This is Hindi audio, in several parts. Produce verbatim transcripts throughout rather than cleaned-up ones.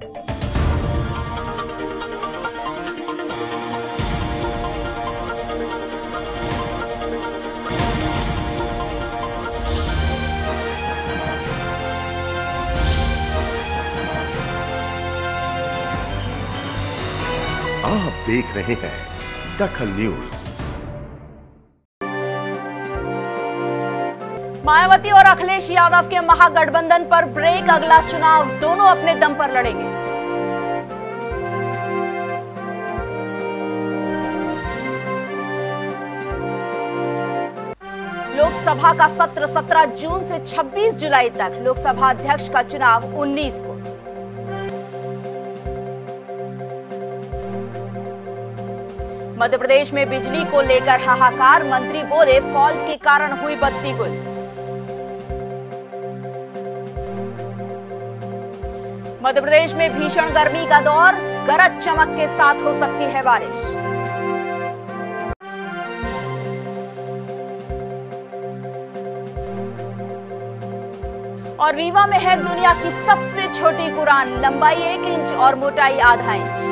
आप देख रहे हैं दखल न्यूज। मायावती और अखिलेश यादव के महागठबंधन पर ब्रेक, अगला चुनाव दोनों अपने दम पर लड़ेंगे। लोकसभा का सत्र सत्रह जून से छब्बीस जुलाई तक, लोकसभा अध्यक्ष का चुनाव उन्नीस को। मध्य प्रदेश में बिजली को लेकर हाहाकार, मंत्री बोले फॉल्ट के कारण हुई बत्ती गुल। मध्य प्रदेश में भीषण गर्मी का दौर, गरज चमक के साथ हो सकती है बारिश। और रीवा में है दुनिया की सबसे छोटी कुरान, लंबाई एक इंच और मोटाई आधा इंच।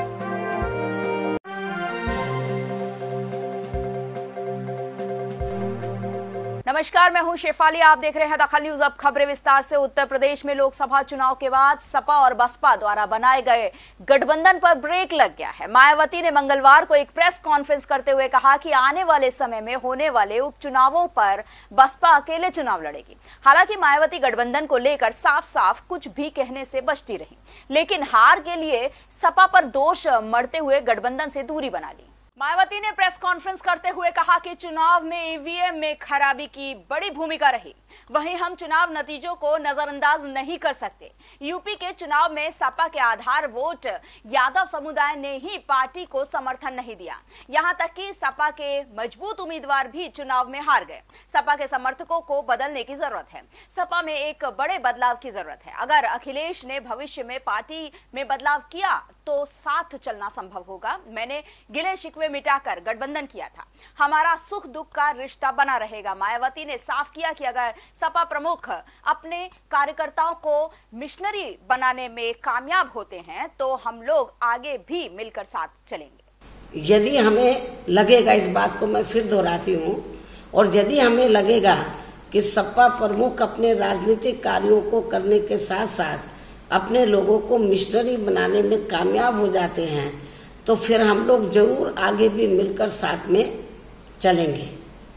नमस्कार, मैं हूं शेफाली, आप देख रहे हैं दखल न्यूज। अब खबरें विस्तार से। उत्तर प्रदेश में लोकसभा चुनाव के बाद सपा और बसपा द्वारा बनाए गए गठबंधन पर ब्रेक लग गया है। मायावती ने मंगलवार को एक प्रेस कॉन्फ्रेंस करते हुए कहा कि आने वाले समय में होने वाले उपचुनावों पर बसपा अकेले चुनाव लड़ेगी। हालांकि मायावती गठबंधन को लेकर साफ साफ कुछ भी कहने से बचती रही, लेकिन हार के लिए सपा पर दोष मढ़ते हुए गठबंधन से दूरी बना ली। मायावती ने प्रेस कॉन्फ्रेंस करते हुए कहा कि चुनाव में ईवीएम में खराबी की बड़ी भूमिका रही, वहीं हम चुनाव नतीजों को नजरअंदाज नहीं कर सकते। यूपी के चुनाव में सपा के आधार वोट यादव समुदाय ने ही पार्टी को समर्थन नहीं दिया, यहां तक कि सपा के मजबूत उम्मीदवार भी चुनाव में हार गए। सपा के समर्थकों को बदलने की जरूरत है। सपा में एक बड़े बदलाव की जरूरत है। अगर अखिलेश ने भविष्य में पार्टी में बदलाव किया तो साथ चलना संभव होगा। मैंने गिले शिकवे मिटाकर गठबंधन किया था, हमारा सुख दुख का रिश्ता बना रहेगा। मायावती ने साफ किया कि अगर सपा प्रमुख अपने कार्यकर्ताओं को मिशनरी बनाने में कामयाब होते हैं तो हम लोग आगे भी मिलकर साथ चलेंगे। यदि हमें लगेगा, इस बात को मैं फिर दोहराती हूँ, और यदि हमें लगेगा कि सपा प्रमुख अपने राजनीतिक कार्यों को करने के साथ साथ अपने लोगों को मिशनरी बनाने में कामयाब हो जाते हैं तो फिर हम लोग जरूर आगे भी मिलकर साथ में चलेंगे।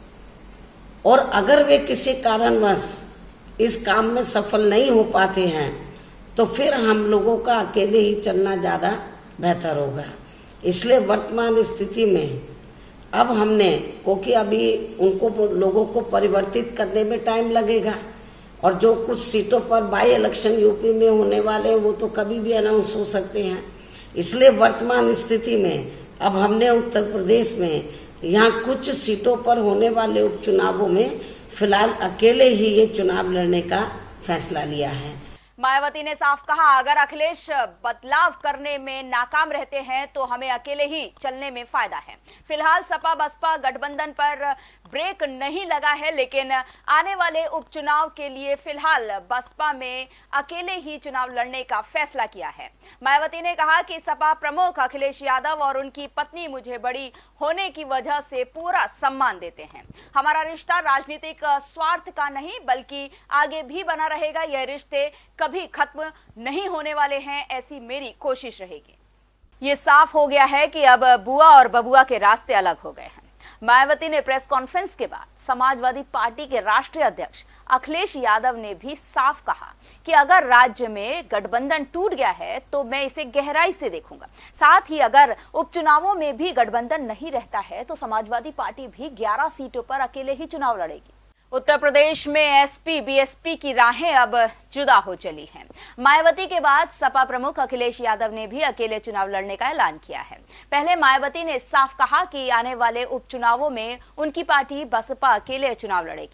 और अगर वे किसी कारणवश इस काम में सफल नहीं हो पाते हैं तो फिर हम लोगों का अकेले ही चलना ज़्यादा बेहतर होगा। इसलिए वर्तमान स्थिति में अब हमने, क्योंकि अभी उनको लोगों को परिवर्तित करने में टाइम लगेगा और जो कुछ सीटों पर बाई इलेक्शन यूपी में होने वाले हैं वो तो कभी भी अनाउंस हो सकते हैं। इसलिए वर्तमान स्थिति में अब हमने उत्तर प्रदेश में यहाँ कुछ सीटों पर होने वाले उपचुनावों में फिलहाल अकेले ही ये चुनाव लड़ने का फैसला लिया है। मायावती ने साफ कहा, अगर अखिलेश बदलाव करने में नाकाम रहते हैं तो हमें अकेले ही चलने में फायदा है। फिलहाल सपा बसपा गठबंधन पर ब्रेक नहीं लगा है, लेकिन आने वाले उपचुनाव के लिए फिलहाल बसपा में अकेले ही चुनाव लड़ने का फैसला किया है। मायावती ने कहा कि सपा प्रमुख अखिलेश यादव और उनकी पत्नी मुझे बड़ी होने की वजह से पूरा सम्मान देते हैं। हमारा रिश्ता राजनीतिक स्वार्थ का नहीं बल्कि आगे भी बना रहेगा। यह रिश्ते कभी खत्म नहीं होने वाले हैं, ऐसी मेरी कोशिश रहेगी। ये साफ हो गया है कि अब बुआ और बबुआ के रास्ते अलग हो गए हैं। मायावती ने प्रेस कॉन्फ्रेंस के बाद समाजवादी पार्टी के राष्ट्रीय अध्यक्ष अखिलेश यादव ने भी साफ कहा कि अगर राज्य में गठबंधन टूट गया है तो मैं इसे गहराई से देखूंगा। साथ ही अगर उपचुनावों में भी गठबंधन नहीं रहता है तो समाजवादी पार्टी भी ग्यारह सीटों पर अकेले ही चुनाव लड़ेगी। उत्तर प्रदेश में एसपी बीएसपी की राहें अब जुदा हो चली हैं। मायावती के बाद सपा प्रमुख अखिलेश यादव ने भी अकेले चुनाव लड़ने का ऐलान किया है। पहले मायावती ने साफ कहा कि आने वाले उपचुनावों में उनकी पार्टी बसपा अकेले चुनाव लड़ेगी।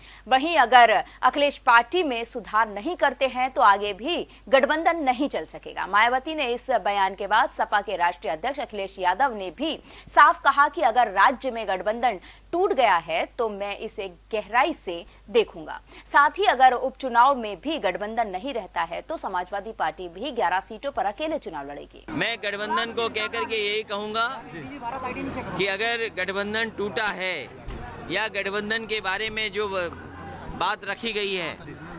वहीं अगर अखिलेश पार्टी में सुधार नहीं करते हैं तो आगे भी गठबंधन नहीं चल सकेगा। मायावती ने इस बयान के बाद सपा के राष्ट्रीय अध्यक्ष अखिलेश यादव ने भी साफ कहा कि अगर राज्य में गठबंधन टूट गया है तो मैं इसे गहराई से देखूंगा। साथ ही अगर उपचुनाव में भी गठबंधन नहीं रहता है तो समाजवादी पार्टी भी ग्यारह सीटों पर अकेले चुनाव लड़ेगी। मैं गठबंधन को कहकर के यही कहूंगा कि अगर गठबंधन टूटा है या गठबंधन के बारे में जो बात रखी गई है,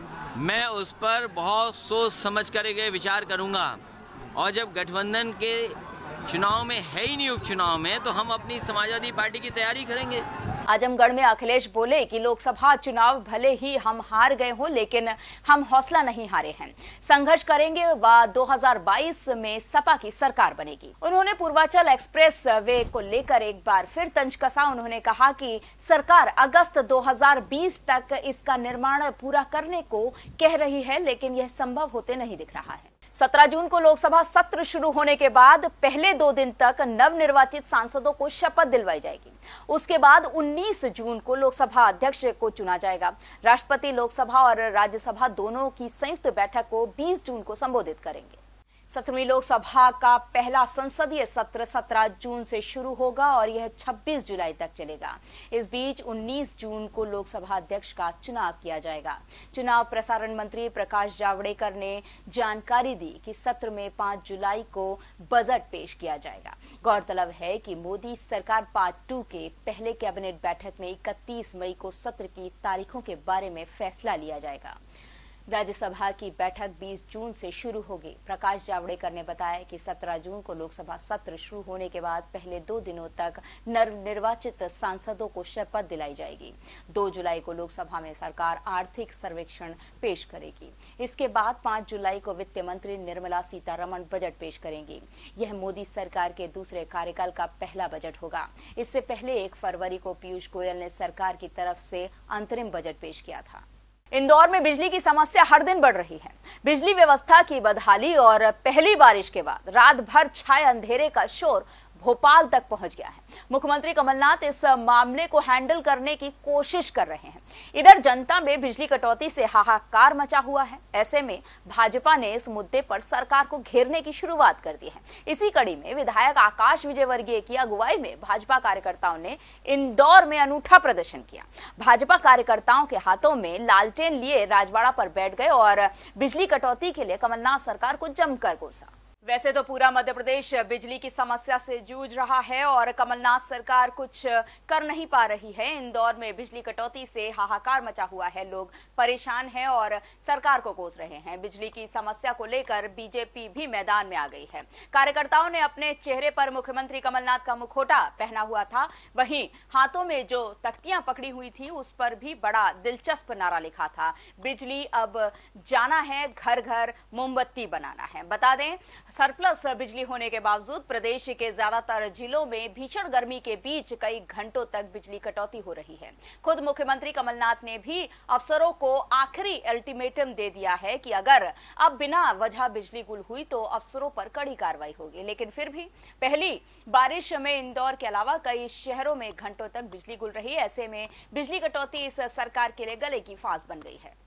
मैं उस पर बहुत सोच समझ करके विचार करूंगा। और जब गठबंधन के चुनाव में है ही नहीं उपचुनाव में, तो हम अपनी समाजवादी पार्टी की तैयारी करेंगे। आजमगढ़ में अखिलेश बोले कि लोकसभा चुनाव भले ही हम हार गए हों, लेकिन हम हौसला नहीं हारे हैं, संघर्ष करेंगे व दो हज़ार बाईस में सपा की सरकार बनेगी। उन्होंने पूर्वांचल एक्सप्रेस वे को लेकर एक बार फिर तंज कसा। उन्होंने कहा कि सरकार अगस्त दो हज़ार बीस तक इसका निर्माण पूरा करने को कह रही है, लेकिन यह संभव होते नहीं दिख रहा है। सत्रह जून को लोकसभा सत्र शुरू होने के बाद पहले दो दिन तक नवनिर्वाचित सांसदों को शपथ दिलवाई जाएगी। उसके बाद उन्नीस जून को लोकसभा अध्यक्ष को चुना जाएगा। राष्ट्रपति लोकसभा और राज्यसभा दोनों की संयुक्त बैठक को बीस जून को संबोधित करेंगे। सत्रहवीं लोकसभा का पहला संसदीय सत्र सत्रह जून से शुरू होगा और यह छब्बीस जुलाई तक चलेगा। इस बीच उन्नीस जून को लोकसभा अध्यक्ष का चुनाव किया जाएगा। चुनाव प्रसारण मंत्री प्रकाश जावड़ेकर ने जानकारी दी कि सत्र में पाँच जुलाई को बजट पेश किया जाएगा। गौरतलब है कि मोदी सरकार पार्ट टू के पहले कैबिनेट बैठक में इकतीस मई को सत्र की तारीखों के बारे में फैसला लिया जाएगा। राज्यसभा की बैठक बीस जून से शुरू होगी। प्रकाश जावड़ेकर ने बताया कि सत्रह जून को लोकसभा सत्र शुरू होने के बाद पहले दो दिनों तक नवनिर्वाचित सांसदों को शपथ दिलाई जाएगी। दो जुलाई को लोकसभा में सरकार आर्थिक सर्वेक्षण पेश करेगी। इसके बाद पाँच जुलाई को वित्त मंत्री निर्मला सीतारमण बजट पेश करेंगी। यह मोदी सरकार के दूसरे कार्यकाल का पहला बजट होगा। इससे पहले एक फरवरी को पीयूष गोयल ने सरकार की तरफ से अंतरिम बजट पेश किया था। इंदौर में बिजली की समस्या हर दिन बढ़ रही है। बिजली व्यवस्था की बदहाली और पहली बारिश के बाद रात भर छाए अंधेरे का शोर भोपाल तक पहुंच गया है। मुख्यमंत्री कमलनाथ इस मामले को हैंडल करने की कोशिश कर रहे हैं। इधर जनता में बिजली कटौती से हाहाकार मचा हुआ है। ऐसे में भाजपा ने इस मुद्दे पर सरकार को घेरने की शुरुआत कर दी है। इसी कड़ी में विधायक आकाश विजयवर्गीय की अगुवाई में भाजपा कार्यकर्ताओं ने इंदौर में अनूठा प्रदर्शन किया। भाजपा कार्यकर्ताओं के हाथों में लालटेन लिए राजवाड़ा पर बैठ गए और बिजली कटौती के लिए कमलनाथ सरकार को जमकर कोसा। वैसे तो पूरा मध्य प्रदेश बिजली की समस्या से जूझ रहा है और कमलनाथ सरकार कुछ कर नहीं पा रही है। इंदौर में बिजली कटौती से हाहाकार मचा हुआ है। लोग परेशान हैं और सरकार को कोस रहे हैं। बिजली की समस्या को लेकर बीजेपी भी मैदान में आ गई है। कार्यकर्ताओं ने अपने चेहरे पर मुख्यमंत्री कमलनाथ का मुखौटा पहना हुआ था। वहीं हाथों में जो तख्तियां पकड़ी हुई थी उस पर भी बड़ा दिलचस्प नारा लिखा था, बिजली अब जाना है, घर घर मोमबत्ती बनाना है। बता दें, सरप्लस बिजली होने के बावजूद प्रदेश के ज्यादातर जिलों में भीषण गर्मी के बीच कई घंटों तक बिजली कटौती हो रही है। खुद मुख्यमंत्री कमलनाथ ने भी अफसरों को आखिरी अल्टीमेटम दे दिया है कि अगर अब बिना वजह बिजली गुल हुई तो अफसरों पर कड़ी कार्रवाई होगी। लेकिन फिर भी पहली बारिश में इंदौर के अलावा कई शहरों में घंटों तक बिजली गुल रही। ऐसे में बिजली कटौती इस सरकार के लिए गले की फांस बन गई है।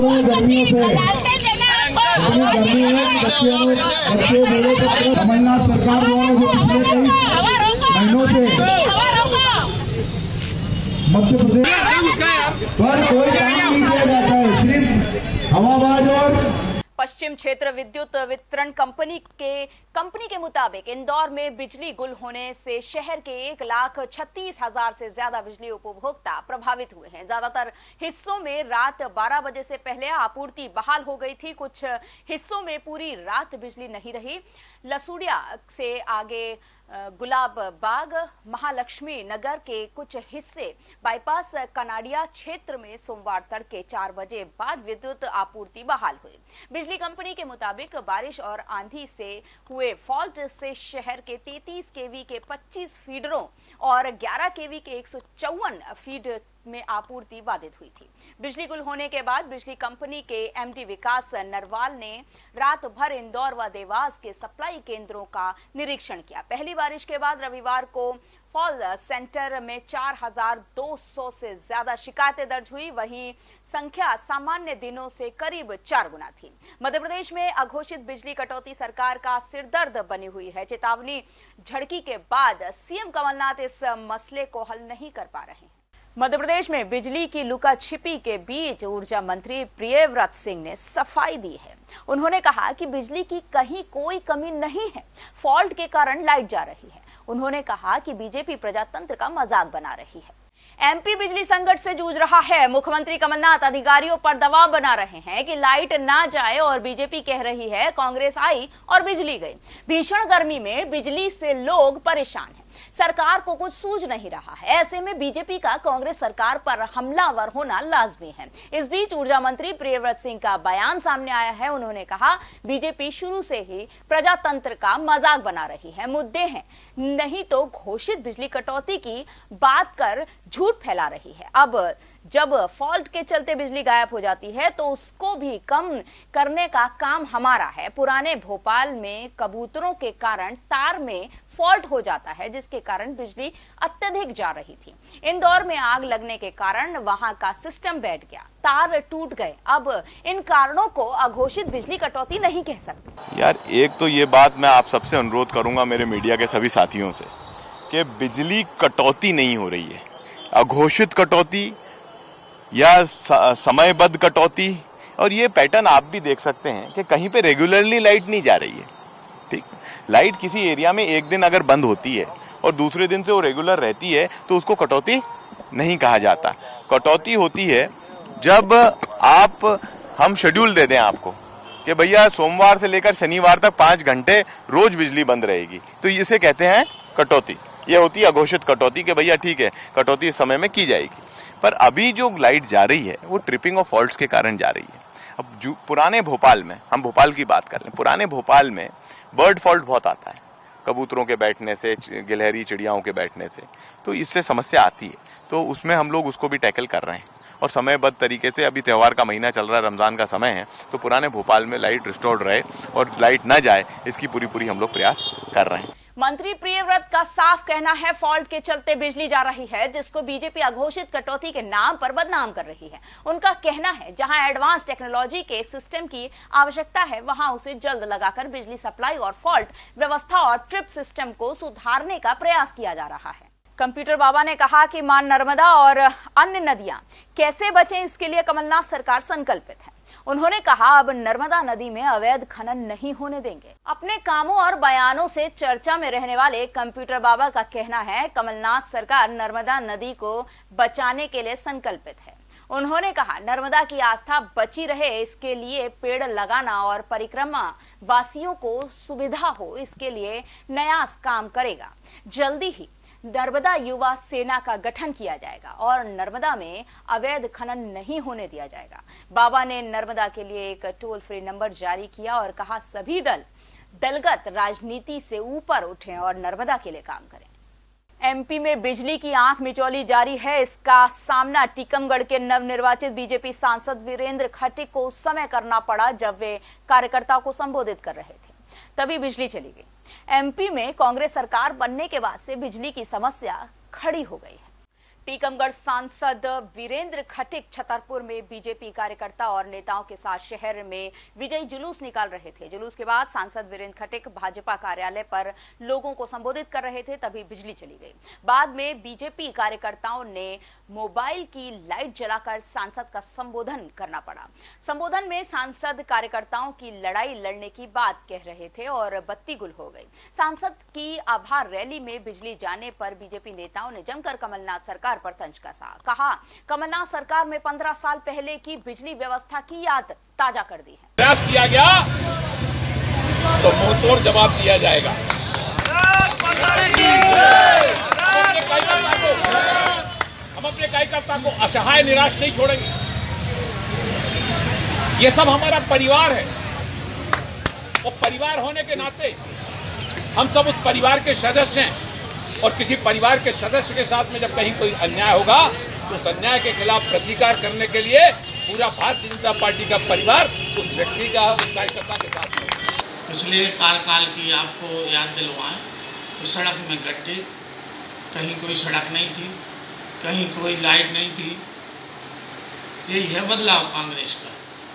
कमलनाथ सरकार द्वारा जो पिछले कई महीनों से मध्य प्रदेश पर कोई काम नहीं किया जाता है, सिर्फ हवाबाज और पश्चिम क्षेत्र विद्युत वितरण कंपनी के कंपनी के मुताबिक इंदौर में बिजली गुल होने से शहर के एक लाख छत्तीस हजार से ज्यादा बिजली उपभोक्ता प्रभावित हुए हैं। ज्यादातर हिस्सों में रात बारह बजे से पहले आपूर्ति बहाल हो गई थी। कुछ हिस्सों में पूरी रात बिजली नहीं रही। लसूड़िया से आगे गुलाब बाग, महालक्ष्मी नगर के कुछ हिस्से, बाईपास कनाडिया क्षेत्र में सोमवार तड़के चार बजे बाद विद्युत आपूर्ति बहाल हुई। बिजली कंपनी के मुताबिक बारिश और आंधी से हुए फॉल्ट से शहर के तैंतीस केवी के पच्चीस फीडरों और ग्यारह केवी के एक सौ चौवन फीड में आपूर्ति बाधित हुई थी। बिजली गुल होने के बाद बिजली कंपनी के एमडी विकास नरवाल ने रात भर इंदौर व देवास के सप्लाई केंद्रों का निरीक्षण किया। पहली बारिश के बाद रविवार को कॉल सेंटर में चार हजार दो सौ से ज्यादा शिकायतें दर्ज हुई, वहीं संख्या सामान्य दिनों से करीब चार गुना थी। मध्य प्रदेश में अघोषित बिजली कटौती सरकार का सिरदर्द बनी हुई है। चेतावनी झड़की के बाद सीएम कमलनाथ इस मसले को हल नहीं कर पा रहे हैं। मध्य प्रदेश में बिजली की लुका छिपी के बीच ऊर्जा मंत्री प्रियव्रत सिंह ने सफाई दी है। उन्होंने कहा कि बिजली की कहीं कोई कमी नहीं है, फॉल्ट के कारण लाइट जा रही है। उन्होंने कहा कि बीजेपी प्रजातंत्र का मजाक बना रही है। एमपी बिजली संकट से जूझ रहा है। मुख्यमंत्री कमलनाथ अधिकारियों पर दबाव बना रहे हैं कि लाइट ना जाए और बीजेपी कह रही है कांग्रेस आई और बिजली गई। भीषण गर्मी में बिजली से लोग परेशान हैं। सरकार को कुछ सूझ नहीं रहा है। ऐसे में बीजेपी का कांग्रेस सरकार पर हमलावर होना लाजमी है। इस बीच ऊर्जा मंत्री प्रियव्रत सिंह का बयान सामने आया है। उन्होंने कहा बीजेपी शुरू से ही प्रजातंत्र का मजाक बना रही है। मुद्दे हैं, नहीं तो घोषित बिजली कटौती की बात कर झूठ फैला रही है। अब जब फॉल्ट के चलते बिजली गायब हो जाती है तो उसको भी कम करने का काम हमारा है। पुराने भोपाल में कबूतरों के कारण तार में फॉल्ट हो जाता है, जिसके कारण बिजली अत्यधिक जा रही थी। इंदौर में आग लगने के कारण वहां का सिस्टम बैठ गया, तार टूट गए। अब इन कारणों को अघोषित बिजली कटौती नहीं कह सकते। यार एक तो ये बात मैं आप सबसे अनुरोध करूंगा, मेरे मीडिया के सभी साथियों से, कि बिजली कटौती नहीं हो रही है। अघोषित कटौती या समयबद्ध कटौती, और ये पैटर्न आप भी देख सकते हैं कि कहीं पे रेगुलरली लाइट नहीं जा रही है। ठीक, लाइट किसी एरिया में एक दिन अगर बंद होती है और दूसरे दिन से वो रेगुलर रहती है तो उसको कटौती नहीं कहा जाता। कटौती होती है जब आप हम शेड्यूल दे दें आपको कि भैया सोमवार से लेकर शनिवार तक पाँच घंटे रोज बिजली बंद रहेगी, तो इसे कहते हैं कटौती। ये होती है अघोषित कटौती कि भैया ठीक है, कटौती इस समय में की जाएगी। पर अभी जो लाइट जा रही है वो ट्रिपिंग और फॉल्ट्स के कारण जा रही है। अब जो पुराने भोपाल में, हम भोपाल की बात कर लें, पुराने भोपाल में बर्ड फॉल्ट बहुत आता है, कबूतरों के बैठने से, गिलहरी चिड़ियाओं के बैठने से, तो इससे समस्या आती है। तो उसमें हम लोग उसको भी टैकल कर रहे हैं और समयबद्ध तरीके से। अभी त्यौहार का महीना चल रहा है, रमजान का समय है, तो पुराने भोपाल में लाइट रिस्टोर्ड रहे और लाइट ना जाए, इसकी पूरी पूरी हम लोग प्रयास कर रहे हैं। मंत्री प्रियव्रत का साफ कहना है फॉल्ट के चलते बिजली जा रही है, जिसको बीजेपी अघोषित कटौती के नाम पर बदनाम कर रही है। उनका कहना है जहां एडवांस टेक्नोलॉजी के सिस्टम की आवश्यकता है वहां उसे जल्द लगाकर बिजली सप्लाई और फॉल्ट व्यवस्था और ट्रिप सिस्टम को सुधारने का प्रयास किया जा रहा है। कंप्यूटर बाबा ने कहा कि मां नर्मदा और अन्य नदियां कैसे बचें, इसके लिए कमलनाथ सरकार संकल्पित है। उन्होंने कहा अब नर्मदा नदी में अवैध खनन नहीं होने देंगे। अपने कामों और बयानों से चर्चा में रहने वाले कंप्यूटर बाबा का कहना है कमलनाथ सरकार नर्मदा नदी को बचाने के लिए संकल्पित है। उन्होंने कहा नर्मदा की आस्था बची रहे, इसके लिए पेड़ लगाना और परिक्रमा वासियों को सुविधा हो, इसके लिए नया काम करेगा। जल्दी ही नर्मदा युवा सेना का गठन किया जाएगा और नर्मदा में अवैध खनन नहीं होने दिया जाएगा। बाबा ने नर्मदा के लिए एक टोल फ्री नंबर जारी किया और कहा सभी दल दलगत राजनीति से ऊपर उठें और नर्मदा के लिए काम करें। एमपी में बिजली की आंख मिचौली जारी है। इसका सामना टीकमगढ़ के नवनिर्वाचित बीजेपी सांसद वीरेंद्र खटीक को उस समय करना पड़ा जब वे कार्यकर्ताओं को संबोधित कर रहे थे, तभी बिजली चली गई। एमपी में कांग्रेस सरकार बनने के बाद से बिजली की समस्या खड़ी हो गई है। टीकमगढ़ सांसद वीरेंद्र खटीक छतरपुर में बीजेपी कार्यकर्ता और नेताओं के साथ शहर में विजयी जुलूस निकाल रहे थे। जुलूस के बाद सांसद वीरेंद्र खटीक भाजपा कार्यालय पर लोगों को संबोधित कर रहे थे, तभी बिजली चली गई। बाद में बीजेपी कार्यकर्ताओं ने मोबाइल की लाइट जलाकर सांसद का संबोधन करना पड़ा। संबोधन में सांसद कार्यकर्ताओं की लड़ाई लड़ने की बात कह रहे थे और बत्ती गुल हो गई। सांसद की आभार रैली में बिजली जाने पर बीजेपी नेताओं ने जमकर कमलनाथ सरकार पर तंज कसा। कहा कमलनाथ सरकार में पंद्रह साल पहले की बिजली व्यवस्था की याद ताजा कर दी है। प्रयास किया गया तो मुंहतोड़ जवाब दिया जाएगा। हम अपने कार्यकर्ता को असहाय निराश नहीं छोड़ेंगे। ये सब हमारा परिवार है और परिवार होने के नाते हम सब उस परिवार के सदस्य हैं और किसी परिवार के सदस्य के साथ में जब कहीं कोई अन्याय होगा तो उस अन्याय के खिलाफ प्रतिकार करने के लिए पूरा भारतीय जनता पार्टी का परिवार उस व्यक्ति का, उस कार्यकर्ता के साथ है। पिछले कार्यकाल की आपको याद दिलवाएं कि सड़क में गड्ढे, कहीं कोई सड़क नहीं थी, कहीं कोई लाइट नहीं थी। यही है बदलाव कांग्रेस का।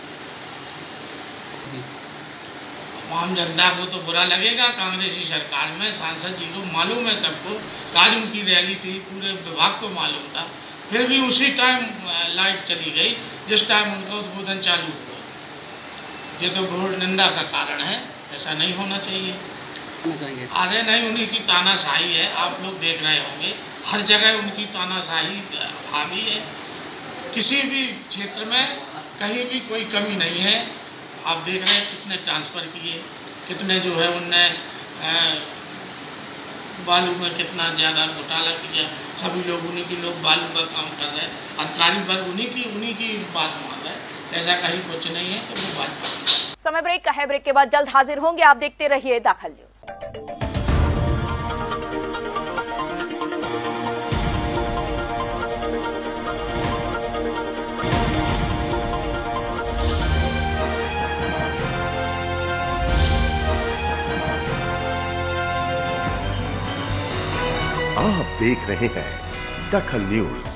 आम जनता को तो बुरा लगेगा, कांग्रेसी सरकार में सांसद जी को मालूम है, सबको आज उनकी रैली थी, पूरे विभाग को मालूम था, फिर भी उसी टाइम लाइट चली गई जिस टाइम उनका उद्बोधन चालू हुआ। ये तो घोर निंदा का कारण है, ऐसा नहीं होना चाहिए। अरे नहीं, उन्हीं की तानाशाही है, आप लोग देख रहे होंगे, हर जगह उनकी तानाशाही हावी है। किसी भी क्षेत्र में कहीं भी कोई कमी नहीं है। आप देख रहे हैं कितने ट्रांसफ़र किए, कितने जो है उनने बालू में कितना ज़्यादा घोटाला किया। सभी लोग उन्हीं की लोग बालू का काम कर रहे हैं, अधिकारी वर्ग उन्हीं की उन्हीं की बात मान रहे हैं। ऐसा कहीं कुछ नहीं है तो वो बात मान। समय ब्रेक का है, ब्रेक के बाद जल्द हाजिर होंगे। आप देखते रहिए दाखल न्यूज। आप देख रहे हैं दखल न्यूज।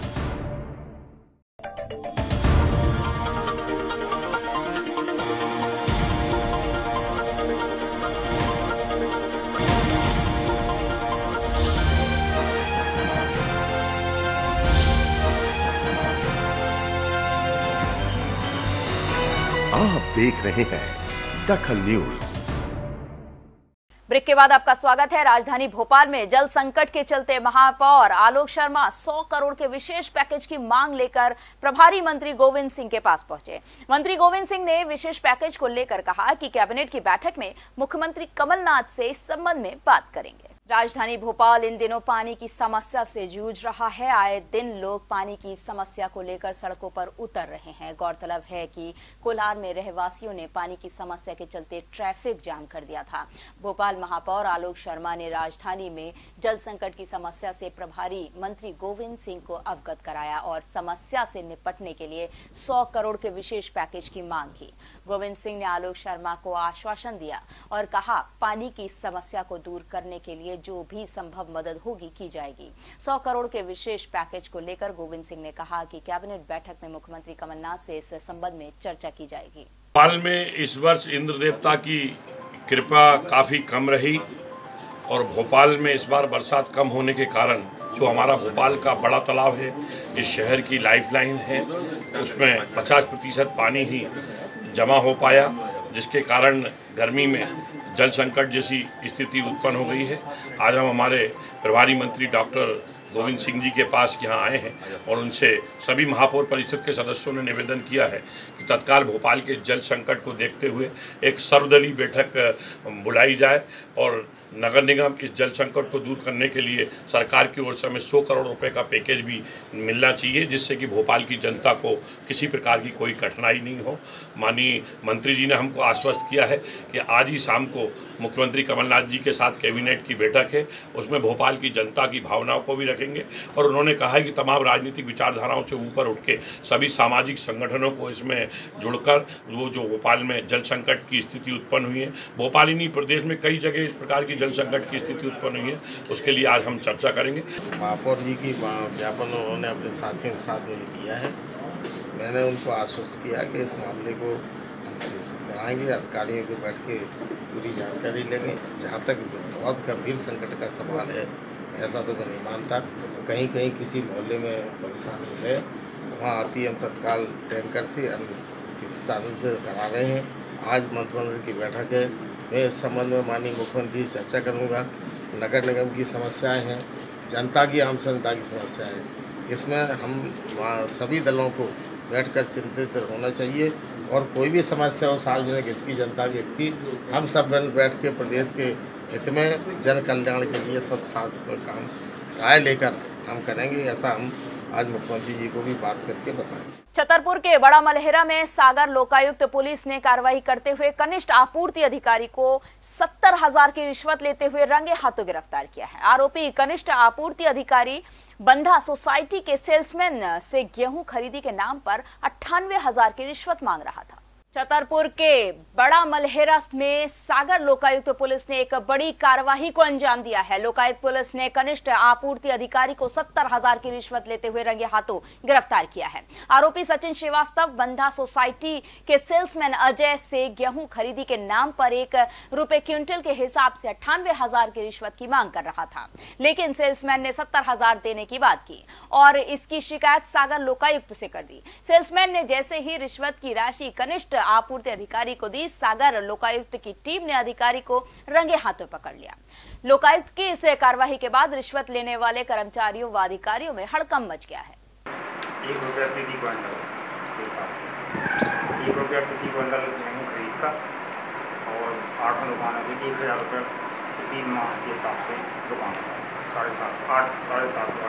आप देख रहे हैं दखल न्यूज। ब्रेक के बाद आपका स्वागत है। राजधानी भोपाल में जल संकट के चलते महापौर आलोक शर्मा सौ करोड़ के विशेष पैकेज की मांग लेकर प्रभारी मंत्री गोविंद सिंह के पास पहुंचे। मंत्री गोविंद सिंह ने विशेष पैकेज को लेकर कहा कि कैबिनेट की बैठक में मुख्यमंत्री कमलनाथ से इस संबंध में बात करेंगे। राजधानी भोपाल इन दिनों पानी की समस्या से जूझ रहा है। आए दिन लोग पानी की समस्या को लेकर सड़कों पर उतर रहे हैं। गौरतलब है कि कोलार में रहवासियों ने पानी की समस्या के चलते ट्रैफिक जाम कर दिया था। भोपाल महापौर आलोक शर्मा ने राजधानी में जल संकट की समस्या से प्रभारी मंत्री गोविंद सिंह को अवगत कराया और समस्या से निपटने के लिए सौ करोड़ के विशेष पैकेज की मांग की। गोविंद सिंह ने आलोक शर्मा को आश्वासन दिया और कहा पानी की समस्या को दूर करने के लिए जो भी संभव मदद होगी की जाएगी। सौ करोड़ के विशेष पैकेज को लेकर गोविंद सिंह ने कहा कि कैबिनेट बैठक में मुख्यमंत्री कमलनाथ से इस संबंध में चर्चा की जाएगी। भोपाल में इस वर्ष इंद्र देवता की कृपा काफी कम रही और भोपाल में इस बार बरसात कम होने के कारण जो हमारा भोपाल का बड़ा तालाब है, इस शहर की लाइफलाइन है, उसमें पचास प्रतिशत पानी ही जमा हो पाया, जिसके कारण गर्मी में जल संकट जैसी स्थिति उत्पन्न हो गई है। आज हम हमारे प्रभारी मंत्री डॉक्टर गोविंद सिंह जी के पास यहाँ आए हैं और उनसे सभी महापौर परिषद के सदस्यों ने निवेदन किया है कि तत्काल भोपाल के जल संकट को देखते हुए एक सर्वदलीय बैठक बुलाई जाए और नगर निगम इस जल संकट को दूर करने के लिए सरकार की ओर से हमें सौ करोड़ रुपए का पैकेज भी मिलना चाहिए, जिससे कि भोपाल की जनता को किसी प्रकार की कोई कठिनाई नहीं हो। माननीय मंत्री जी ने हमको आश्वस्त किया है कि आज ही शाम को मुख्यमंत्री कमलनाथ जी के साथ कैबिनेट की बैठक है, उसमें भोपाल की जनता की भावनाओं को भी रखेंगे और उन्होंने कहा है कि तमाम राजनीतिक विचारधाराओं से ऊपर उठ के सभी सामाजिक संगठनों को इसमें जुड़कर वो जो भोपाल में जल संकट की स्थिति उत्पन्न हुई है, भोपाल ही नहीं प्रदेश में कई जगह इस प्रकार की जल संकट की स्थिति उत्पन्न हुई है, उसके लिए आज हम चर्चा करेंगे। महापौर जी की ज्ञापन उन्होंने अपने साथियों के साथ में दिया है। मैंने उनको आश्वस्त किया कि इस मामले को हम कराएंगे, अधिकारियों को बैठ के पूरी जानकारी लेंगे। जहाँ तक बहुत गंभीर संकट का सवाल है, ऐसा तो मैं नहीं मानता, कहीं कहीं किसी मोहल्ले में परेशानी है, वहाँ आती हम तत्काल टैंकर से हम किसी साधन से करा रहे हैं। आज मंत्रिमंडल की बैठक है, मैं इस संबंध में माननीय मुख्यमंत्री से चर्चा करूँगा। नगर निगम की समस्याएं हैं, जनता की आम जनता की समस्याएं हैं, इसमें हम सभी दलों को बैठकर चिंतित होना चाहिए और कोई भी समस्या हो सार्वजनिक हित की, जनता के हित की, हम सब बैठ के प्रदेश के हित में जन कल्याण के लिए सब साथ में काम राय लेकर हम करेंगे। ऐसा हम आज मुख्यमंत्री जी को भी बात करके बताएंगे। छतरपुर के बड़ा मलहेरा में सागर लोकायुक्त पुलिस ने कार्रवाई करते हुए कनिष्ठ आपूर्ति अधिकारी को सत्तर हजार की रिश्वत लेते हुए रंगे हाथों गिरफ्तार किया है। आरोपी कनिष्ठ आपूर्ति अधिकारी बंधा सोसाइटी के सेल्समैन से गेहूं खरीदी के नाम पर अट्ठानवे हजार की रिश्वत मांग रहा था। छतरपुर के बड़ा मलहेरा में सागर लोकायुक्त पुलिस ने एक बड़ी कार्रवाई को अंजाम दिया है। लोकायुक्त पुलिस ने कनिष्ठ आपूर्ति अधिकारी को सत्तर हजार की रिश्वत लेते हुए रंगे हाथों गिरफ्तार किया है। आरोपी सचिन श्रीवास्तव बंधा सोसाइटी के सेल्समैन अजय से गेहूं खरीदी के नाम पर एक रुपए क्विंटल के हिसाब से अट्ठानवे हजार की रिश्वत की मांग कर रहा था, लेकिन सेल्समैन ने सत्तर हजार देने की बात की और इसकी शिकायत सागर लोकायुक्त से कर दी। सेल्समैन ने जैसे ही रिश्वत की राशि कनिष्ठ आपूर्ति अधिकारी को दी, सागर लोकायुक्त की टीम ने अधिकारी को रंगे हाथों पकड़ लिया। लोकायुक्त की इस कार्रवाई के बाद रिश्वत लेने वाले कर्मचारियों व अधिकारियों में हड़कंप मच गया है। एक रुपया प्रति क्विंटल के हिसाब से एक रुपया प्रति क्विंटल गेहूँ खरीद का और आठ दुकानों की एक हजार रुपये प्रति माह के हिसाब से दुकान साढ़े सात आठ साढ़े सात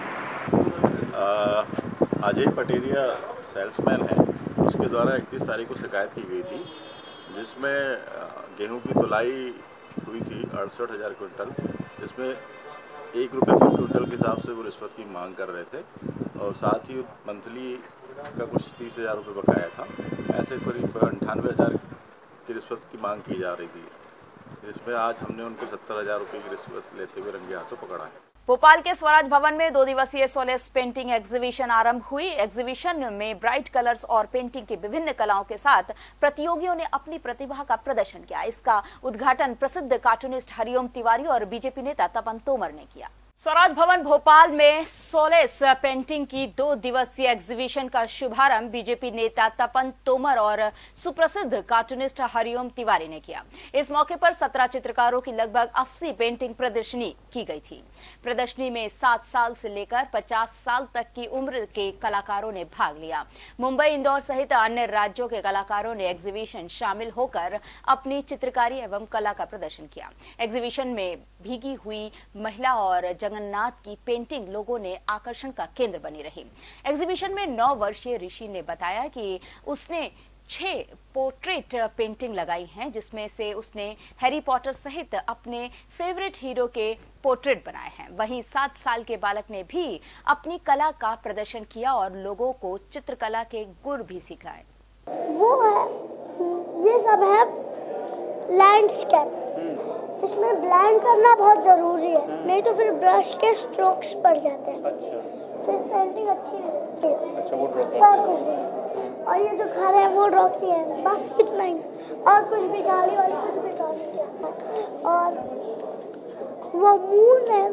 आठ। अजय पटेरिया सेल्समैन है, उसके द्वारा इकतीस तारीख को शिकायत की गई थी जिसमें गेहूं की तुलाई हुई थी अड़सठ हज़ार क्विंटल, जिसमें एक रुपये प्रति क्विंटल के हिसाब से वो रिश्वत की मांग कर रहे थे और साथ ही मंथली का कुछ तीस हज़ार रुपये बकाया था। ऐसे करीब अंठानवे हज़ार की रिश्वत की मांग की जा रही थी, जिसमें आज हमने उनको सत्तर हज़ार रुपये की रिश्वत लेते हुए रंगे हाथों पकड़ा है। भोपाल के स्वराज भवन में दो दिवसीय सोलेस पेंटिंग एग्जीबिशन आरंभ हुई। एग्जीबिशन में ब्राइट कलर्स और पेंटिंग की विभिन्न कलाओं के साथ प्रतियोगियों ने अपनी प्रतिभा का प्रदर्शन किया। इसका उद्घाटन प्रसिद्ध कार्टूनिस्ट हरिओम तिवारी और बीजेपी नेता तपन तोमर ने किया। स्वराज भवन भोपाल में सोलेस पेंटिंग की दो दिवसीय एग्जीबिशन का शुभारंभ बीजेपी नेता तपन तोमर और सुप्रसिद्ध कार्टूनिस्ट हरिओम तिवारी ने किया। इस मौके पर सत्रह चित्रकारों की लगभग अस्सी पेंटिंग प्रदर्शनी की गई थी। प्रदर्शनी में सात साल से लेकर पचास साल तक की उम्र के कलाकारों ने भाग लिया। मुंबई, इंदौर सहित अन्य राज्यों के कलाकारों ने एग्जीबिशन शामिल होकर अपनी चित्रकारी एवं कला का प्रदर्शन किया। एग्जीबिशन में भीगी हुई महिला और जगन्नाथ की पेंटिंग लोगों ने आकर्षण का केंद्र बनी रही। एग्जीबिशन में नौ वर्षीय ऋषि ने बताया कि उसने छह पोर्ट्रेट पेंटिंग लगाई हैं, जिसमें से उसने हैरी पॉटर सहित अपने फेवरेट हीरो के पोर्ट्रेट बनाए हैं। वहीं सात साल के बालक ने भी अपनी कला का प्रदर्शन किया और लोगों को चित्रकला के गुर भी सिखाए। वो है, ये सब है लैंडस्केप, इसमें ब्लेंड करना बहुत जरूरी है, नहीं तो फिर ब्रश के स्ट्रोक्स पड़ जाते हैं। अच्छा। फिर पेंटिंग अच्छी लगती है। अच्छा, वो ड्रॉ करते हैं। और ये जो घर है वो ड्रॉ किया है, बस इतना ही, और कुछ भी गाड़ी वाली कुछ भी ड्रॉ किया। और वो मून है,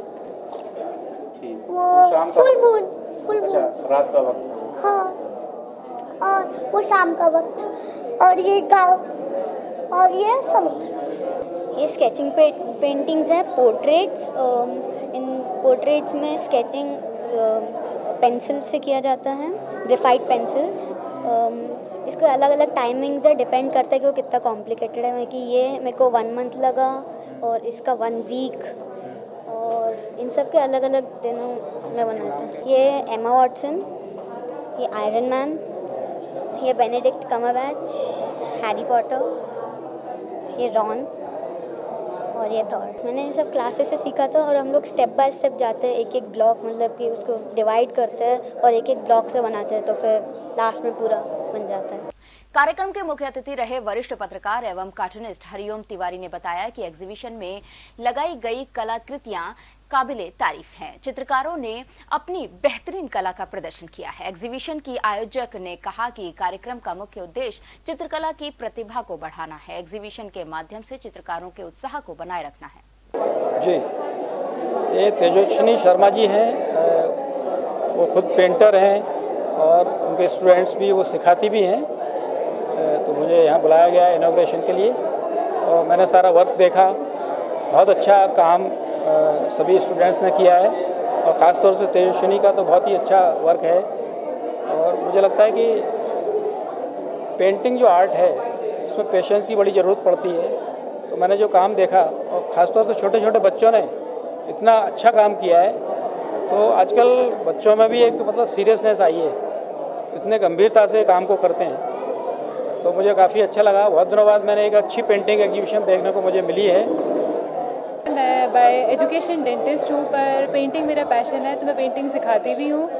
वो फुल मून, फुल मून रात का वक्त। हाँ, और वो शाम का वक्त, और ये गाँव, और ये समुद्र। ये स्केचिंग पे, पेंटिंग्स हैं, पोर्ट्रेट्स। इन पोर्ट्रेट्स में स्केचिंग पेंसिल से किया जाता है, ग्रेफाइट पेंसिल्स। इसको अलग अलग टाइमिंग्स है, डिपेंड करता है कि वो कितना कॉम्प्लिकेटेड है। कि ये मेरे को वन मंथ लगा और इसका वन वीक, और इन सब के अलग अलग दिनों में बनाते हैं। ये एमा वॉटसन, ये आयरन मैन, ये बेनेडिक्ट कम्बरबैच, हैरी पॉटर, ये रॉन और ये थॉर। मैंने ये सब क्लासेस से सीखा था और हम लोग स्टेप बाय स्टेप जाते हैं, एक एक ब्लॉक, मतलब कि उसको डिवाइड करते हैं और एक एक ब्लॉक से बनाते हैं, तो फिर लास्ट में पूरा बन जाता है। कार्यक्रम के मुख्य अतिथि रहे वरिष्ठ पत्रकार एवं कार्टूनिस्ट हरिओम तिवारी ने बताया कि एग्जीबिशन में लगाई गई कलाकृतियां काबिले तारीफ हैं। चित्रकारों ने अपनी बेहतरीन कला का प्रदर्शन किया है। एग्जीबिशन की आयोजक ने कहा कि कार्यक्रम का मुख्य उद्देश्य चित्रकला की प्रतिभा को बढ़ाना है। एग्जीबिशन के माध्यम से चित्रकारों के उत्साह को बनाए रखना है। जी, ये तेजस्विनी शर्मा जी हैं, वो खुद पेंटर हैं और उनके स्टूडेंट्स भी वो सिखाती भी हैं। तो मुझे यहाँ बुलाया गया इनॉग्रेशन के लिए और मैंने सारा वर्क देखा। बहुत अच्छा काम सभी स्टूडेंट्स ने किया है और ख़ास तौर से तेजस्विनी का तो बहुत ही अच्छा वर्क है। और मुझे लगता है कि पेंटिंग जो आर्ट है इसमें पेशेंस की बड़ी ज़रूरत पड़ती है। तो मैंने जो काम देखा और ख़ास तौर से छोटे छोटे बच्चों ने इतना अच्छा काम किया है, तो आजकल बच्चों में भी एक मतलब सीरियसनेस आई है, इतने गंभीरता से काम को करते हैं। तो मुझे काफ़ी अच्छा लगा। बहुत दिनों बाद मैंने एक अच्छी पेंटिंग एग्जीबिशन देखने को मुझे मिली है। मैं बाय एजुकेशन डेंटिस्ट हूँ, पर पेंटिंग मेरा पैशन है तो मैं पेंटिंग सिखाती भी हूँ।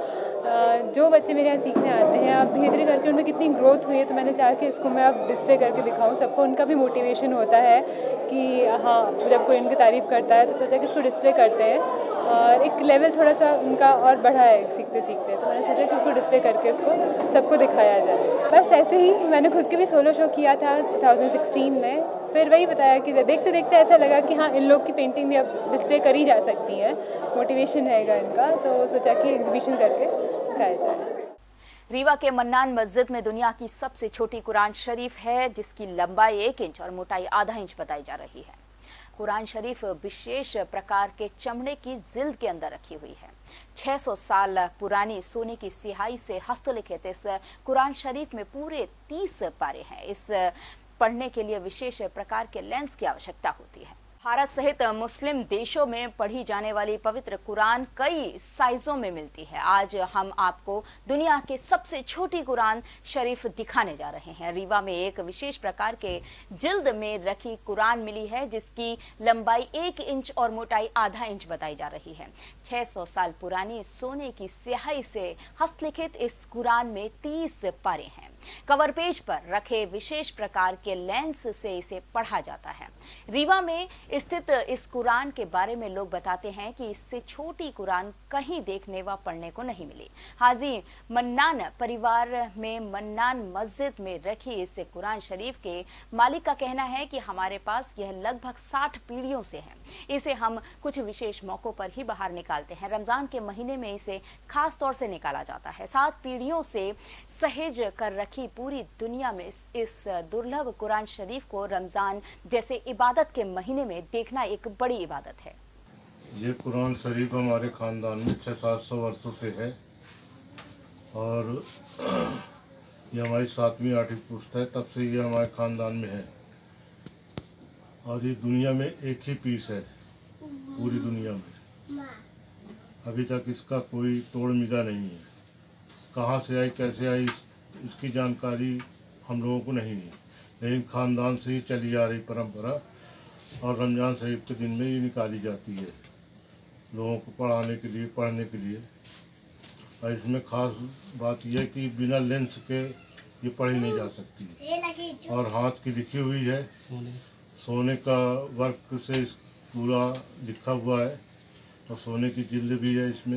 जो बच्चे मेरे यहाँ सीखने आते हैं, अब धीरे धीरे करके उनमें कितनी ग्रोथ हुई है, तो मैंने चाहा कि इसको मैं अब डिस्प्ले करके दिखाऊँ सबको। उनका भी मोटिवेशन होता है कि हाँ, जब कोई उनकी तारीफ़ करता है तो सोचा कि इसको डिस्प्ले करते हैं और एक लेवल थोड़ा सा उनका और बढ़ा है सीखते सीखते, तो मैंने सोचा कि उसको डिस्प्ले करके उसको सबको दिखाया जाए। बस ऐसे ही मैंने खुद के भी सोलो शो किया था दो हज़ार सोलह में, फिर वही बताया कि देखते देखते ऐसा लगा कि हाँ, इन लोग की पेंटिंग भी अब डिस्प्ले करी जा सकती है, मोटिवेशन रहेगा इनका, तो सोचा कि एग्जीबिशन करके दिखाया जाए। रीवा के मन्नान मस्जिद में दुनिया की सबसे छोटी कुरान शरीफ है, जिसकी लंबाई एक इंच और मोटाई आधा इंच बताई जा रही है। कुरान शरीफ विशेष प्रकार के चमड़े की जिल्द के अंदर रखी हुई है। छह सौ साल पुरानी सोने की स्याही से हस्तलिखित इस कुरान शरीफ में पूरे तीस पारे हैं। इस पढ़ने के लिए विशेष प्रकार के लेंस की आवश्यकता होती है। भारत सहित मुस्लिम देशों में पढ़ी जाने वाली पवित्र कुरान कई साइजों में मिलती है। आज हम आपको दुनिया के सबसे छोटी कुरान शरीफ दिखाने जा रहे हैं। रीवा में एक विशेष प्रकार के जिल्द में रखी कुरान मिली है, जिसकी लंबाई एक इंच और मोटाई आधा इंच बताई जा रही है। छह सौ साल पुरानी सोने की स्याही से हस्तलिखित इस कुरान में तीस पारे हैं। कवर पेज पर रखे विशेष प्रकार के लेंस से इसे पढ़ा जाता है। रीवा में स्थित इस कुरान के बारे में लोग बताते हैं कि इससे छोटी कुरान कहीं देखने व पढ़ने को नहीं मिली। हाजी मन्नान परिवार में मन्नान मस्जिद में रखी इस कुरान शरीफ के मालिक का कहना है कि हमारे पास यह लगभग साठ पीढ़ियों से है। इसे हम कुछ विशेष मौकों पर ही बाहर निकालते हैं। रमजान के महीने में इसे खास तौर से निकाला जाता है। सात पीढ़ियों से सहेज कर रखी पूरी दुनिया में इस दुर्लभ कुरान शरीफ को रमजान जैसे इबादत के महीने में देखना एक बड़ी इबादत है। ये कुरान शरीफ हमारे खानदान में छः सात सौ वर्षों से है और ये हमारी सातवीं आठवीं पुश्त है, तब से ये हमारे खानदान में है। और ये दुनिया में एक ही पीस है पूरी दुनिया में, अभी तक इसका कोई तोड़ मिला नहीं है। कहाँ से आई, कैसे आई, इस, इसकी जानकारी हम लोगों को नहीं है, लेकिन ख़ानदान से ही चली आ रही परंपरा और रमज़ान शरीफ के दिन में ये निकाली जाती है लोगों को पढ़ाने के लिए, पढ़ने के लिए। और इसमें ख़ास बात यह है कि बिना लेंस के ये पढ़ी नहीं जा सकती और हाथ की लिखी हुई है, सोने का वर्क से इस पूरा लिखा हुआ है और सोने की जिल्द भी है इसमें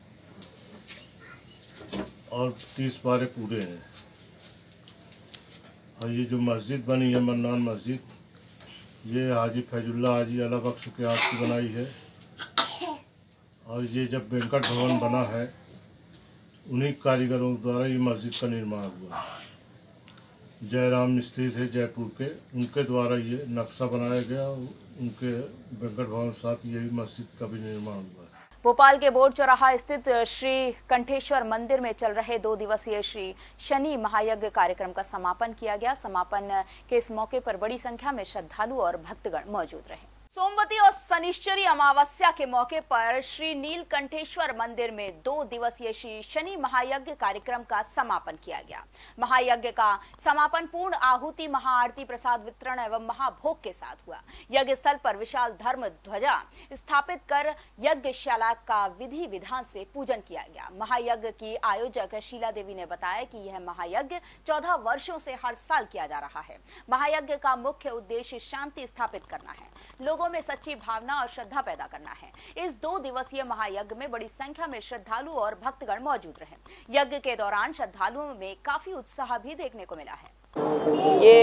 और तीस पारे पूरे हैं। और ये जो मस्जिद बनी है मन्नान मस्जिद, ये हाजी फैजुल्ला हाजी अला बख्श के हाथ की बनाई है। और ये जब वेंकट भवन बना है, उन्हीं कारीगरों द्वारा ये मस्जिद का निर्माण हुआ। जयराम मिस्त्री थे जयपुर के, उनके द्वारा ये नक्शा बनाया गया। उनके वेंकट भवन साथ यही मस्जिद का भी निर्माण हुआ। भोपाल के बोर्ड चौराहा स्थित श्री कंठेश्वर मंदिर में चल रहे दो दिवसीय श्री शनि महायज्ञ कार्यक्रम का समापन किया गया। समापन के इस मौके पर बड़ी संख्या में श्रद्धालु और भक्तगण मौजूद रहे। सोमवती और शनिश्चरी अमावस्या के मौके पर श्री नीलकंठेश्वर मंदिर में दो दिवसीय श्री शनि महायज्ञ कार्यक्रम का समापन किया गया। महायज्ञ का समापन पूर्ण आहुति, महाआरती, प्रसाद वितरण एवं महाभोग के साथ हुआ। यज्ञ स्थल पर विशाल धर्म ध्वजा स्थापित कर यज्ञशाला का विधि विधान से पूजन किया गया। महायज्ञ की आयोजक शीला देवी ने बताया कि यह महायज्ञ चौदह वर्षों से हर साल किया जा रहा है। महायज्ञ का मुख्य उद्देश्य शांति स्थापित करना है, लोगों में सच्ची भावना और श्रद्धा पैदा करना है। इस दो दिवसीय महायज्ञ में बड़ी संख्या में श्रद्धालु और भक्तगण मौजूद रहे। यज्ञ के दौरान श्रद्धालुओं में काफी उत्साह भी देखने को मिला है। ये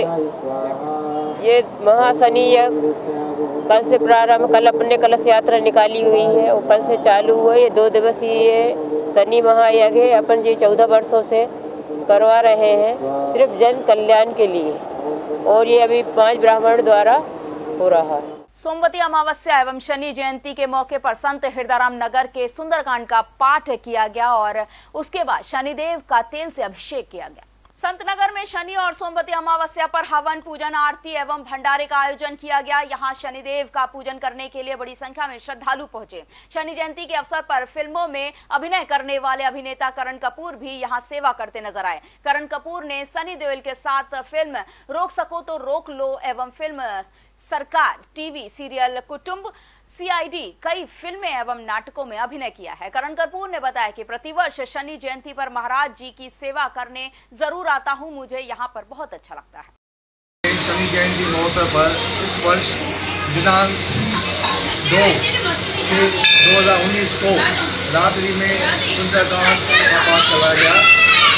ये महाशनि यज्ञ कल से प्रारंभ, कल अपने कलश यात्रा निकाली हुई है, ऊपर से चालू हुआ। ये दो दिवसीय शनि महायज्ञ है, अपन जी चौदह वर्षों से करवा रहे हैं सिर्फ जन कल्याण के लिए, और ये अभी पांच ब्राह्मण द्वारा हो रहा है। सोमवती अमावस्या एवं शनि जयंती के मौके पर संत हृदयराम नगर के सुंदरकांड का पाठ किया गया और उसके बाद शनिदेव का तेल से अभिषेक किया गया। संतनगर में शनि और सोमवती अमावस्या पर हवन, पूजन, आरती एवं भंडारे का आयोजन किया गया। यहां शनिदेव का पूजन करने के लिए बड़ी संख्या में श्रद्धालु पहुंचे। शनि जयंती के अवसर पर फिल्मों में अभिनय करने वाले अभिनेता करण कपूर भी यहां सेवा करते नजर आए। करण कपूर ने सनी देओल के साथ फिल्म रोक सको तो रोक लो एवं फिल्म सरकार, टीवी सीरियल कुटुंब, सीआईडी कई फिल्में एवं नाटकों में अभिनय किया है। करण कपूर ने बताया कि प्रतिवर्ष शनि जयंती पर महाराज जी की सेवा करने जरूर आता हूं, मुझे यहाँ पर बहुत अच्छा लगता है। शनि जयंती महोत्सव पर इस वर्ष दिनांक दो से दो हजार उन्नीस को रात्रि में सुंदरकांड का पाठ चलाया गया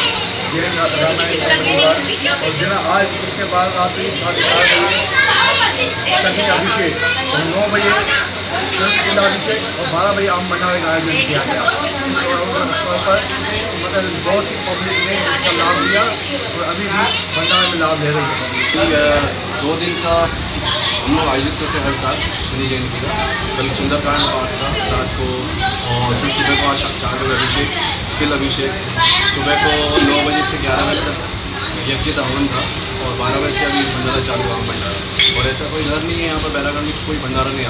और जिना आज उसके बाद रात्रि साढ़े चार बजे सखी अभिषेक और नौ बजे अभिषेक और बारह बजे आम भंडारे का आयोजन किया गया। इस अवसर पर मतलब बहुत सी पब्लिक ने इसका लाभ लिया और अभी भी भंडारे में लाभ ले रही है। दो दिन का हम लोग आयोजित करते हैं हर साल शनि जयंती का। कल सुंदरकांड पाठ था रात को और फिर सुबह को चार बजे अभिषेक, तिल अभिषेक, सुबह को नौ बजे से ग्यारह बजे तक यज्ञ हवन था और बारह बजे से अभी भंडारा चालू हुआ भंडारा। और ऐसा कोई घर नहीं है यहाँ पर बैलागढ़ में कोई भंडारा नहीं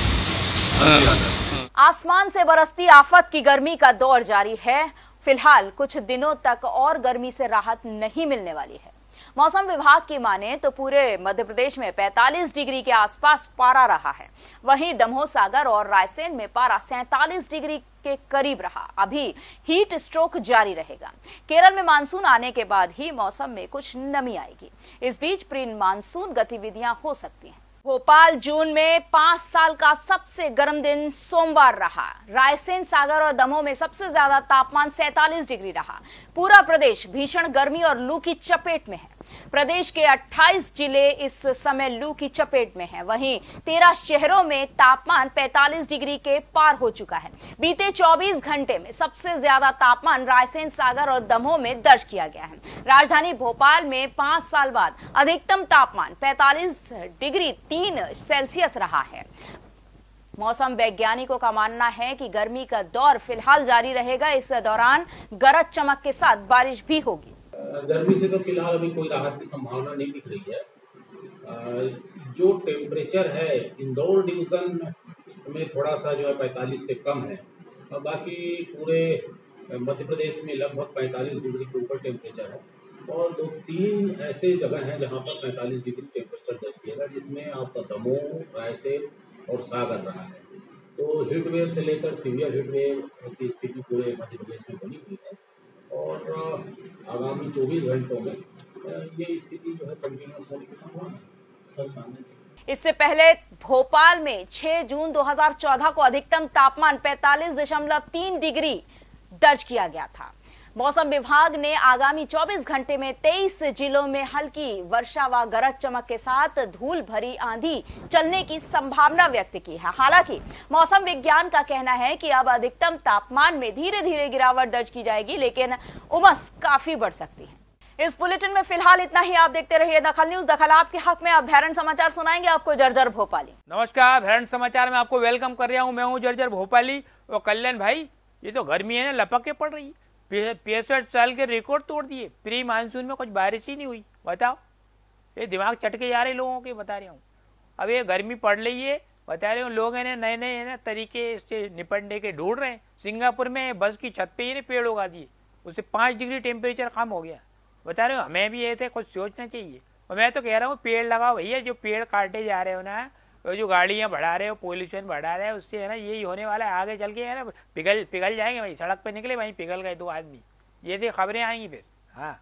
आता। आसमान से बरसती आफत की गर्मी का दौर जारी है। फिलहाल कुछ दिनों तक और गर्मी से राहत नहीं मिलने वाली है। मौसम विभाग की माने तो पूरे मध्य प्रदेश में पैंतालीस डिग्री के आसपास पारा रहा है। वहीं दमोह, सागर और रायसेन में पारा सैंतालीस डिग्री के करीब रहा। अभी हीट स्ट्रोक जारी रहेगा। केरल में मानसून आने के बाद ही मौसम में कुछ नमी आएगी। इस बीच प्री मानसून गतिविधियां हो सकती हैं। भोपाल जून में पांच साल का सबसे गर्म दिन सोमवार रहा। रायसेन, सागर और दमोह में सबसे ज्यादा तापमान सैंतालीस डिग्री रहा। पूरा प्रदेश भीषण गर्मी और लू की चपेट में है। प्रदेश के अट्ठाईस जिले इस समय लू की चपेट में हैं। वहीं तेरह शहरों में तापमान पैंतालीस डिग्री के पार हो चुका है। बीते चौबीस घंटे में सबसे ज्यादा तापमान रायसेन, सागर और दमोह में दर्ज किया गया है। राजधानी भोपाल में पांच साल बाद अधिकतम तापमान पैंतालीस डिग्री तीन सेल्सियस रहा है। मौसम वैज्ञानिकों का मानना है कि गर्मी का दौर फिलहाल जारी रहेगा। इस दौरान गरज चमक के साथ बारिश भी होगी। गर्मी से तो फिलहाल अभी कोई राहत की संभावना नहीं दिख रही है। जो टेम्परेचर है इंदौर डिवीजन में थोड़ा सा जो है पैंतालीस से कम है और बाकी पूरे मध्य प्रदेश में लगभग पैंतालीस डिग्री के ऊपर टेम्परेचर है और दो तीन ऐसे जगह हैं जहां पर सैंतालीस डिग्री टेम्परेचर दर्ज किया, जिसमें आपका दमोह, रायसेन और सागर रहा है। तो हीट वेव से लेकर सीवियर हीट वेव की स्थिति पूरे मध्य प्रदेश में बनी हुई है और आगामी चौबीस घंटों में ये स्थिति जो है कंटिन्यूस होने की संभावना है। इससे पहले भोपाल में छह जून दो हज़ार चौदह को अधिकतम तापमान पैंतालीस दशमलव तीन डिग्री दर्ज किया गया था। मौसम विभाग ने आगामी चौबीस घंटे में तेईस जिलों में हल्की वर्षा व गरज चमक के साथ धूल भरी आंधी चलने की संभावना व्यक्त की है। हालांकि मौसम विज्ञान का कहना है कि अब अधिकतम तापमान में धीरे धीरे गिरावट दर्ज की जाएगी, लेकिन उमस काफी बढ़ सकती है। इस बुलेटिन में फिलहाल इतना ही। आप देखते रहिए दखल न्यूज। दखल आपके हक में। अभ्यारण समाचार सुनाएंगे आपको जर्जर भोपाली। नमस्कार, अभ्यारण समाचार में आपको वेलकम कर रहा हूँ। मैं हूँ जर्जर भोपाली और कल्याण भाई। ये तो गर्मी है ना, लपक के पड़ रही है। पैंसठ साल के रिकॉर्ड तोड़ दिए। प्री मानसून में कुछ बारिश ही नहीं हुई। बताओ, ये दिमाग चटके जा रहे लोगों के, बता रहा हूँ। अब ये गर्मी पड़ रही है, बता रहे हूँ। लोग है ना नए नए है ना तरीके से निपटने के ढूंढ रहे हैं। सिंगापुर में बस की छत पे ही पेड़ उगा दिए, उससे पाँच डिग्री टेम्परेचर कम हो गया। बता रहे हो, हमें भी ऐसे कुछ सोचना चाहिए। और मैं तो कह रहा हूँ पेड़ लगाओ भैया। जो पेड़ काटे जा रहे हो ना, और जो गाड़ियाँ बढ़ा रहे हो, पोल्यूशन बढ़ा रहे हो, उससे है ना यही होने वाला है। आगे चल के है ना पिघल पिघल जाएंगे भाई। सड़क पे निकले भाई पिघल गए दो आदमी, ये से खबरें आएंगी फिर। हाँ,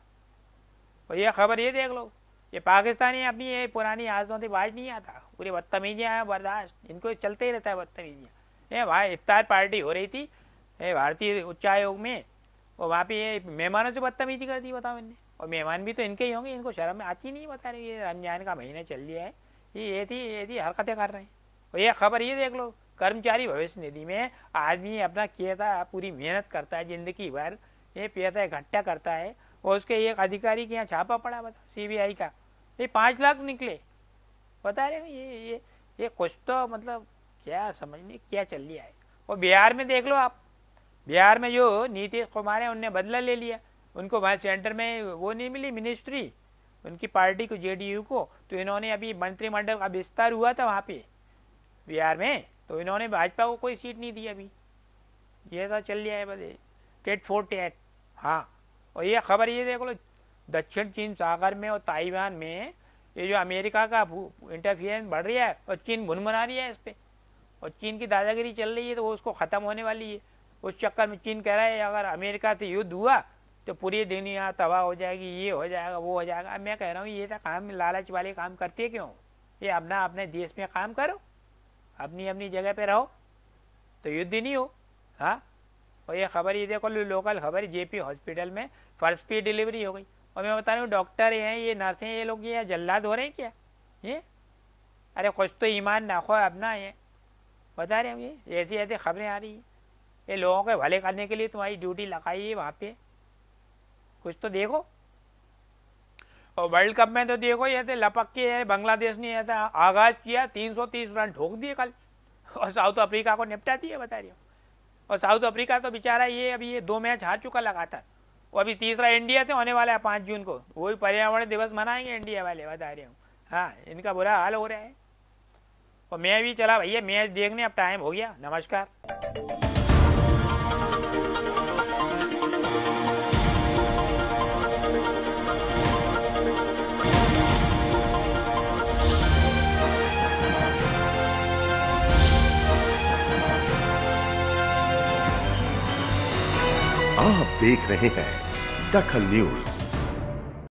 और ये खबर ये देख लो, ये पाकिस्तानी अपनी ये पुरानी आदतों से बाज नहीं आता। पूरी बदतमीजियाँ हैं, बर्दाश्त इनको चलते ही रहता है बदतमीजियाँ। ये भाई इफ्तार पार्टी हो रही थी भारतीय उच्चायोग में, और वहाँ पे ये मेहमानों से बदतमीजी कर दी। बताओ इनने, और मेहमान भी तो इनके ही होंगे। इनको शर्म आती नहीं। बता रहे ये रमजान का महीना चल लिया है, ये ये थी ये थी हरकतें कर रहे हैं। और ये खबर ये देख लो, कर्मचारी भविष्य निधि में आदमी अपना किया था, पूरी मेहनत करता है जिंदगी भर, ये पैसा इकट्ठा करता है, और उसके एक अधिकारी के यहाँ छापा पड़ा। बता, सीबीआई का, ये पाँच लाख निकले। बता रहे ये ये ये कुछ तो मतलब क्या समझ नहीं क्या चल लिया है। और बिहार में देख लो आप, बिहार में जो नीतीश कुमार है उनने बदला ले लिया। उनको वहाँ सेंटर में वो नहीं मिली मिनिस्ट्री उनकी पार्टी को, जेडीयू को, तो इन्होंने अभी मंत्रिमंडल का विस्तार हुआ था वहाँ पे बिहार में, तो इन्होंने भाजपा को कोई सीट नहीं दी अभी। ये तो चल लिया है बस टेट फोर टेट। हाँ, और ये खबर ये देख लो, दक्षिण चीन सागर में और ताइवान में ये जो अमेरिका का इंटरफियरेंस बढ़ रहा है और चीन भुनभुना रही है इस पर। और चीन की दादागिरी चल रही है तो वो उसको ख़त्म होने वाली है। उस चक्कर में चीन कह रहा है अगर अमेरिका से युद्ध हुआ तो पूरी दुनिया तबाह हो जाएगी, ये हो जाएगा, वो हो जाएगा। अब मैं कह रहा हूँ ये सब काम लालच वाले काम करते क्यों? ये अपना अपने देश में काम करो, अपनी अपनी जगह पे रहो तो युद्ध ही नहीं हो। हाँ, और ये खबर ये देखो लोकल खबर, जेपी हॉस्पिटल में फर्स्ट पी डिलीवरी हो गई। और मैं बता रही हूँ डॉक्टर हैं, ये नर्सें, ये लोग ये जल्लाद हो रहे हैं क्या? ये अरे कुछ तो ईमान रखो अपना। ये बता रहे हैं ये ऐसी ऐसी खबरें आ रही हैं। ये लोगों के भले करने के लिए तुम्हारी ड्यूटी लगाई है वहाँ पे, कुछ तो देखो। और वर्ल्ड कप में तो देखो ऐसे लपक के बांग्लादेश ने ऐसा आगाज किया, तीन सौ तीस रन ठोक दिए कल और साउथ अफ्रीका को निपटा दिया, बता रही हूँ। और साउथ अफ्रीका तो बेचारा ये अभी ये दो मैच हार चुका लगातार। वो अभी तीसरा इंडिया से होने वाला है पाँच जून को, वही पर्यावरण दिवस मनाएंगे इंडिया वाले, बता रही हूँ। हाँ, इनका बुरा हाल हो रहा है। और मैं भी चला भैया मैच देखने, अब टाइम हो गया। नमस्कार। आप देख रहे हैं दखल न्यूज।